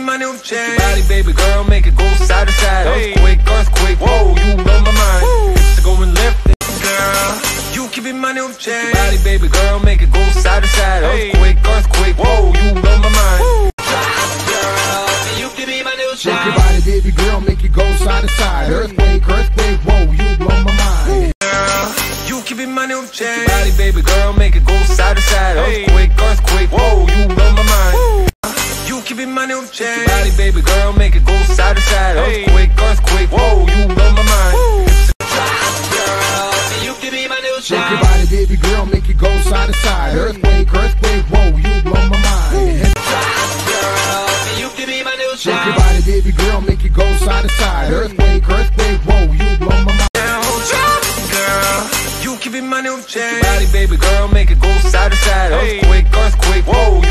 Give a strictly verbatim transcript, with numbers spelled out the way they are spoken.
my new chain. Shake your body, baby girl, make it go side to side. Hey. Earthquake, earthquake, whoa, you blow my mind. Hips are going left, girl, you keep it my new chain. shake your body, baby girl, make it go side to side. Hey. Earthquake, earthquake, whoa, you blow my mind. Girl, you keep it my new chain. Shake your body, baby girl, make it go side to side. Earthquake, earthquake, whoa, you blow my mind. Girl, you keep it my new chain. Shake your body, baby girl, make it go side to side. Earthquake, earthquake, whoa, you blow my mind. You keep it my new chain. Shake your body, baby girl, make it go side to side. Earthquake, earthquake, whoa, you blow my mind. Girl, you keep it my new chain. Shake your body, baby girl, make it go side to side. Earthquake, earthquake, whoa, you blow my mind. Girl, you keep it my new chain. Shake your body, baby girl, make it go side to side. Earthquake, earthquake, whoa, you blow my mind. Girl, you keep it my new chain. Shake your body, baby girl, make it go side to side. Earthquake, earthquake, whoa,